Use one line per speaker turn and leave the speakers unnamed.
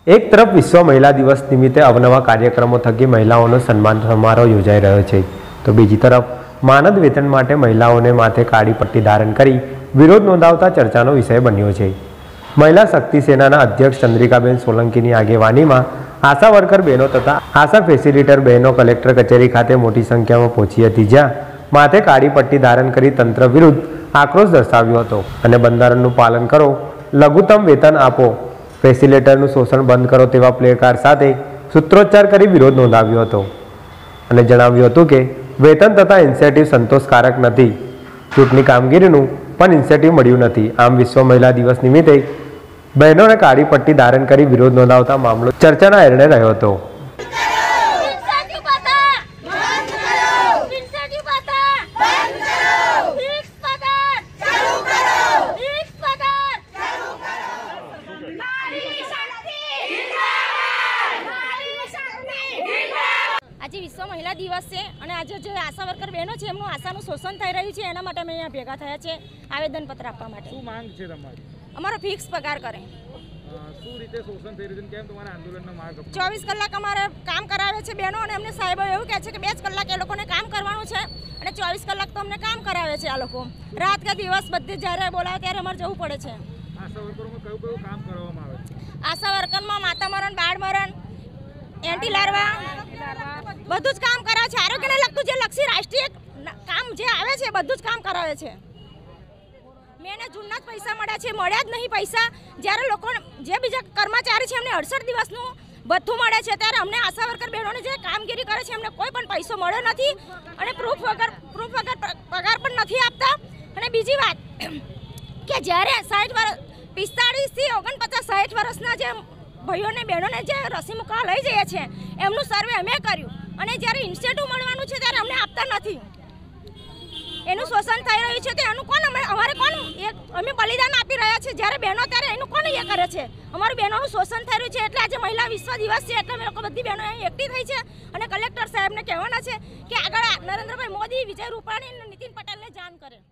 एक तरफ विश्व महिला दिवस निमित्ते अवनवा कार्यक्रमों थकी महिलाओं सन्मान समारोह योजाई रह्यो छे, तो बीजी तरफ मानद वेतन माटे महिलाओने माथे काળી पट्टी धारण करी विरोध नोंधावता चर्चानो विषय बन्यो छे। महिला शक्ति सेनाना अध्यक्ष चंद्रिकाबेन सोलंकीनी आगेवानीमां आशा वर्कर बहनों तथा आशा फेसिलिटेटर बहनों कलेक्टर कचेरी खाते मोटी संख्या में पहुंची हती, ज्यां माथे काળી पट्टी धारण करी तंत्र विरुद्ध आक्रोश दर्शाव्यो हतो અને બંધારણનું પાલન કરો, લઘુત્તમ વેતન આપો, ફેસિલિટેટરનું શોષણ બંધ કરો તેવા પ્લેકાર્ડ સાથે સૂત્રોચ્ચાર કરી વિરોધ નોંધાવ્યો હતો અને જણાવ્યું હતું કે વેતન તથા ઇન્સેન્ટિવ સંતોષકારક નથી, ચૂંટણી કામગીરીનું પણ ઇન્સેન્ટિવ મળ્યું નથી। આમ વિશ્વ મહિલા દિવસ નિમિત્તે બહેનોને કાળી પટ્ટી ધારણ કરી વિરોધ નોંધાવતા મામલો ચર્ચાના એરણે રહ્યો હતો।
आज विश्व महिला दिवस है और आज जो आशा वर्कर बहनों है एमनुं आशानुं शोषण थई रह्युं छे, एना माटे अमे अहींया भेगा थया छे आवेदनपत्र आपवा माटे।
शुं मांग छे तमारी?
अमारो फिक्स पगार करे।
शुं रीते शोषण थई रह्युं छे, केम तमारा आंदोलननो मार्ग अपनाव्यो? 24
कलाक अमारे काम करावे छे बहनों अने अमने साहेबो एवुं कहे छे के 2 कलाक ए लोकोने काम करवानुं छे अने 24 कलाक तो अमने काम करावे छे। आ लोको रात के दिवस बधे ज्यारे बोलावे त्यारे अमारे जवुं पड़े छे।
आशा वर्करोमां कयुं काम करवामां आवे छे?
आशा वर्करमां माता मरण, बाळ मरण, एंटी लार्वा બધું જ કામ કરાવે છે। આરોગ્યને લગતું જે લક્ષી રાષ્ટ્રીય કામ જે આવે છે બધું જ કામ કરાવે છે। મેને જૂનના જ પૈસા મળ્યા છે, મળ્યા જ નહીં પૈસા। જ્યારે લોકો જે બીજા કર્મચારી છે એમને 68 દિવસનું ભથ્થું મળે છે, ત્યારે અમને આશા વર્કર બહેનોને જે કામગીરી કરે છે એમને કોઈ પણ પૈસો મળ્યો નથી અને પ્રૂફ વગર પગાર પણ નથી આપતા। અને બીજી વાત કે જ્યારે 60 વર્ષ 45 થી 49 60 વર્ષના જે ભાઈઓને બહેનોને જે રસી મૂકવા લઈ જઈએ છીએ એમનું સર્વે અમે કર્યું અને જ્યારે ઇન્સેન્ટિવ મળવાનું છે ત્યારે અમને આપતા નથી। એનું શોષણ થઈ રહ્યું છે તો એનું કોણ અમારે કોણ અમે બલિદાન આપી રહ્યા છે જ્યારે બહેનો ત્યારે એનું કોણ એ કરે છે? અમારું બહેનોનું શોષણ થઈ રહ્યું છે। એટલે આજે મહિલા વિશ્વ દિવસ છે એટલે અમે લોકો બધી બહેનો અહીં એકઠી થઈ છે અને કલેક્ટર સાહેબને કહેવાના છે કે આગળ નરેન્દ્રભાઈ મોદી, વિજય રૂપાણી અને નીતિન પટેલને જાણ કરે।